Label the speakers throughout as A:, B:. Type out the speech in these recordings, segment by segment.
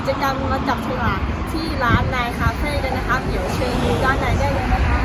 A: จกรรมมาจับฉลากที่ร้านนายคาเฟ่กันนะคะเดี๋ยวเชิญดูด้านในได้เลยนะคะ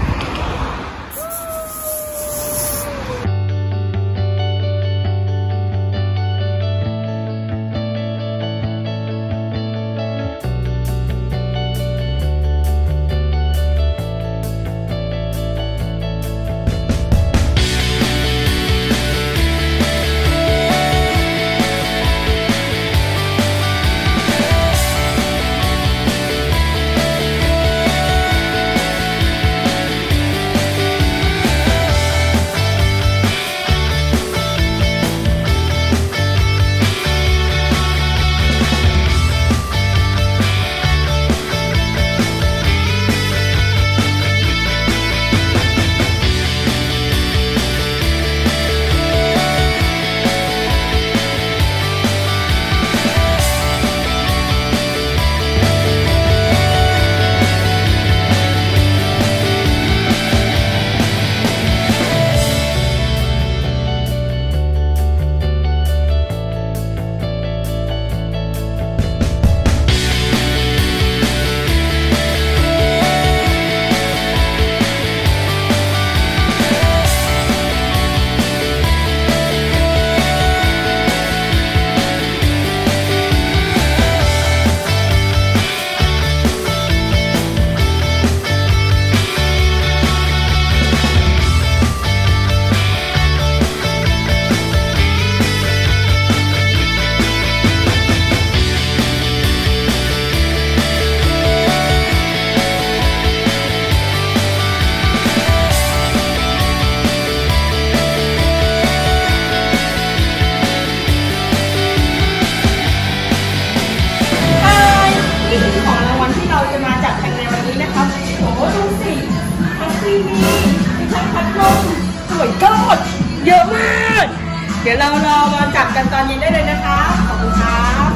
A: จะมาจับกันในวันนี้นะครับโอ้ดูสิทั้งที่นี่มีทั้งพัดลมสวยก็หมดเยอะมากเดี๋ยวเรารอมาจับกันตอนเย็นได้เลยนะคะขอบคุณครับ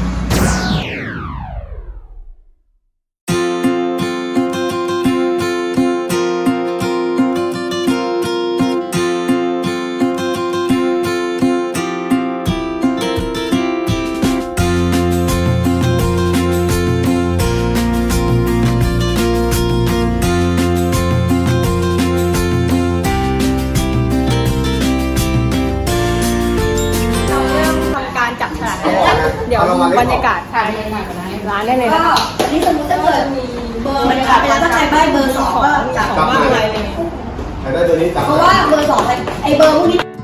A: เดี๋ยวบรรยากาศถ่ายร้านได้เลยนะคะ
B: นี่สมมติถ้าเกิดเบอร์มันขาดไปแล้วถ้าใครได้เบอร์ 2ก็จับว่าอะไรเลยเพราะว่าเบอร์ 2ไอเบอร์พวกนี้